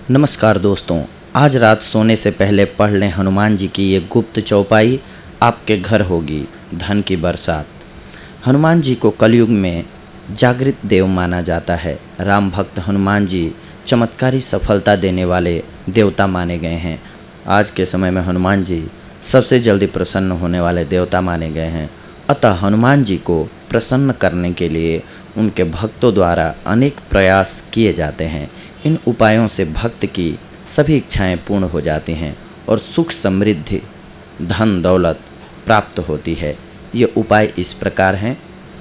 नमस्कार दोस्तों, आज रात सोने से पहले पढ़ लें हनुमान जी की ये गुप्त चौपाई। आपके घर होगी धन की बरसात। हनुमान जी को कलयुग में जागृत देव माना जाता है। राम भक्त हनुमान जी चमत्कारी सफलता देने वाले देवता माने गए हैं। आज के समय में हनुमान जी सबसे जल्दी प्रसन्न होने वाले देवता माने गए हैं। अतः हनुमान जी को प्रसन्न करने के लिए उनके भक्तों द्वारा अनेक प्रयास किए जाते हैं। इन उपायों से भक्त की सभी इच्छाएं पूर्ण हो जाती हैं और सुख समृद्धि धन दौलत प्राप्त होती है। ये उपाय इस प्रकार हैं।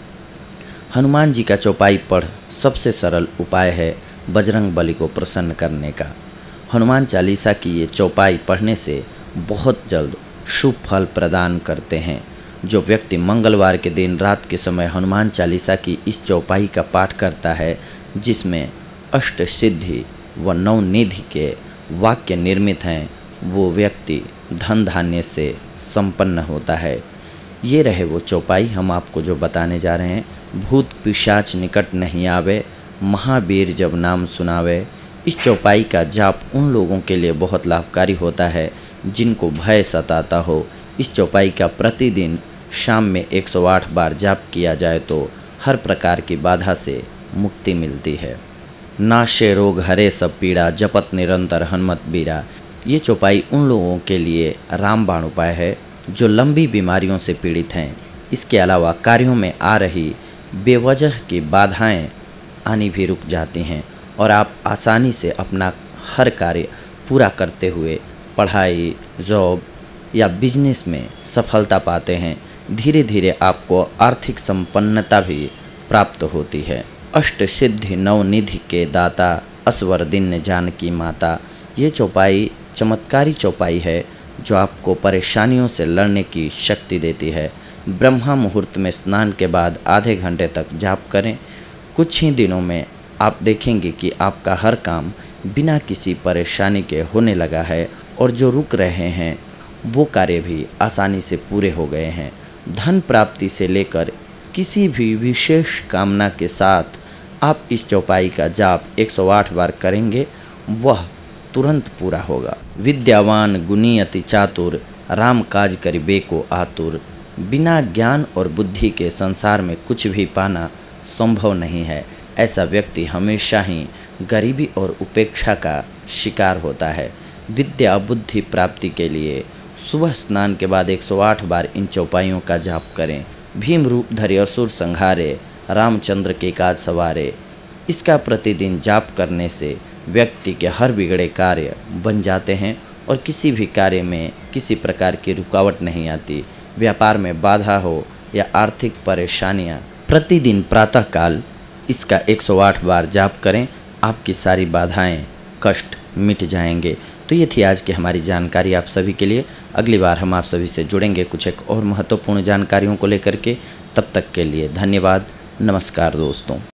हनुमान जी का चौपाई पढ़ सबसे सरल उपाय है बजरंग बली को प्रसन्न करने का। हनुमान चालीसा की ये चौपाई पढ़ने से बहुत जल्द शुभ फल प्रदान करते हैं। जो व्यक्ति मंगलवार के दिन रात के समय हनुमान चालीसा की इस चौपाई का पाठ करता है, जिसमें अष्ट सिद्धि व नवनिधि के वाक्य निर्मित हैं, वो व्यक्ति धन धान्य से संपन्न होता है। ये रहे वो चौपाई हम आपको जो बताने जा रहे हैं। भूत पिशाच निकट नहीं आवे, महावीर जब नाम सुनावे। इस चौपाई का जाप उन लोगों के लिए बहुत लाभकारी होता है जिनको भय सताता हो। इस चौपाई का प्रतिदिन शाम में 108 बार जाप किया जाए तो हर प्रकार की बाधा से मुक्ति मिलती है। नाशे रोग हरे सब पीड़ा, जपत निरंतर हनुमत बीरा। ये चौपाई उन लोगों के लिए रामबाण उपाय है जो लंबी बीमारियों से पीड़ित हैं। इसके अलावा कार्यों में आ रही बेवजह की बाधाएं आनी भी रुक जाती हैं और आप आसानी से अपना हर कार्य पूरा करते हुए पढ़ाई, जॉब या बिजनेस में सफलता पाते हैं। धीरे धीरे आपको आर्थिक संपन्नता भी प्राप्त होती है। अष्ट सिद्धि नवनिधि के दाता, असवर दिन जानकी माता। ये चौपाई चमत्कारी चौपाई है जो आपको परेशानियों से लड़ने की शक्ति देती है। ब्रह्मा मुहूर्त में स्नान के बाद आधे घंटे तक जाप करें। कुछ ही दिनों में आप देखेंगे कि आपका हर काम बिना किसी परेशानी के होने लगा है और जो रुक रहे हैं वो कार्य भी आसानी से पूरे हो गए हैं। धन प्राप्ति से लेकर किसी भी विशेष कामना के साथ आप इस चौपाई का जाप 108 बार करेंगे, वह तुरंत पूरा होगा। विद्यावान गुणी अति चातुर, राम काज करिबे को आतुर। बिना ज्ञान और बुद्धि के संसार में कुछ भी पाना संभव नहीं है। ऐसा व्यक्ति हमेशा ही गरीबी और उपेक्षा का शिकार होता है। विद्या बुद्धि प्राप्ति के लिए सुबह स्नान के बाद 108 बार इन चौपाइयों का जाप करें। भीम रूप धरे असुर संहारे, रामचंद्र के काज सवारे। इसका प्रतिदिन जाप करने से व्यक्ति के हर बिगड़े कार्य बन जाते हैं और किसी भी कार्य में किसी प्रकार की रुकावट नहीं आती। व्यापार में बाधा हो या आर्थिक परेशानियां, प्रतिदिन प्रातःकाल इसका 108 बार जाप करें। आपकी सारी बाधाएं कष्ट मिट जाएंगे। तो ये थी आज की हमारी जानकारी आप सभी के लिए। अगली बार हम आप सभी से जुड़ेंगे कुछ एक और महत्वपूर्ण जानकारियों को लेकर के। तब तक के लिए धन्यवाद। नमस्कार दोस्तों।